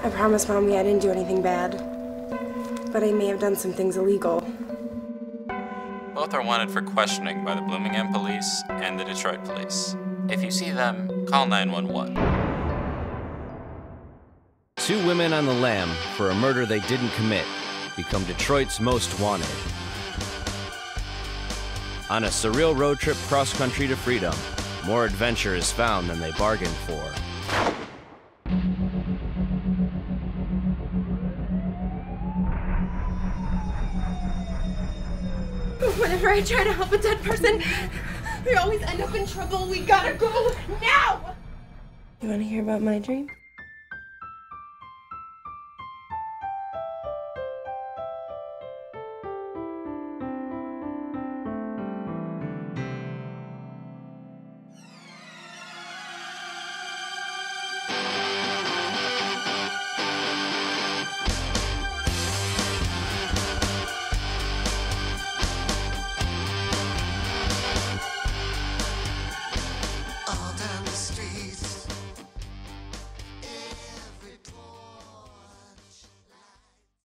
I promise, Mommy, I didn't do anything bad. But I may have done some things illegal. Both are wanted for questioning by the Bloomington police and the Detroit police. If you see them, call 911. Two women on the lam for a murder they didn't commit become Detroit's most wanted. On a surreal road trip cross-country to freedom, more adventure is found than they bargained for. Whenever I try to help a dead person, we always end up in trouble. We gotta go now! You wanna hear about my dream?